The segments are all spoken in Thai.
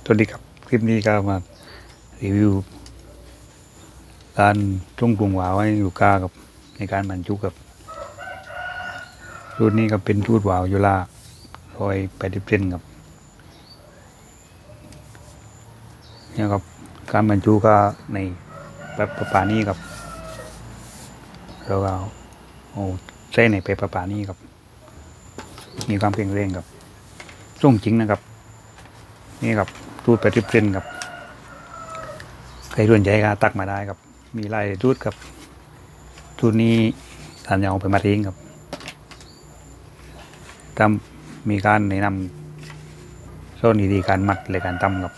สวัสดีครับคลิปนี้ก็มารีวิวการทุ่งปรุงหวาวให้ลูกค้ากับในการบรรจุกับรุ่นนี้ก็เป็นชุดหวาวยูรา180 เซนครับเนี่ยครับการบรรจุก็ในแบบประปานี้ครับแล้วก็เอาใส่ในไปประปานี้ครับมีความแข็งแรงครับส่งจริงนะครับนี่ครับรูด80 เซนครับใครสนใจก็ตักมาได้ครับมีลายรูดครับรูดนี้ท่านจะเอาไปมัดเองครับทำมีการแนะนำส่วนดีๆการมัดและการทำครับ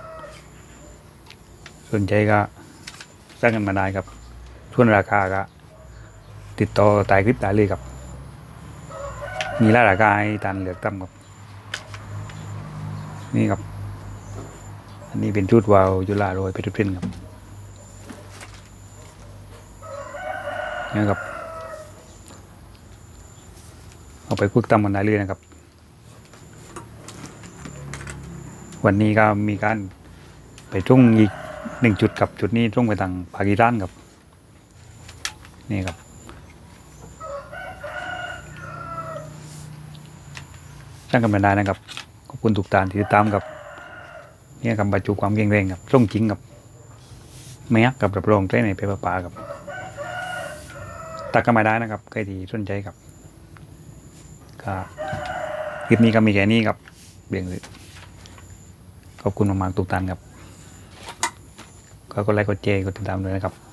สนใจก็สร้างกันมาได้ครับส่วนราคาก็ติดต่อใต้คลิปได้เลยครับมีหลายราคาให้ท่านเลือกทำครับนี่ครับอันนี้เป็นชุดวาวยูรา180 เซนครับนี่ครับเอาไปคุกตำกันได้เลยนะครับ วันนี้ก็มีการไปทุ่งอีก1 จุดครับจุดนี้ทุ่งไปทางปากีสถานครับนี่ครับช่างกันไม่ได้นะครับขอบคุณทุกท่านที่ติดตามครับนี่คำบรรจุความเก่งแรงครับส่งจริงครับไม่ยักกับรับรองได้ในเปเปอร์ปลาครับตักกันไม่ได้นะครับใครที่สนใจครับก็คลิปนี้ก็มีแค่นี้ครับเบี่ยงเลยขอบคุณมากๆทุกท่านครับก็กดไลค์กดแชร์กดติดตามด้วยนะครับ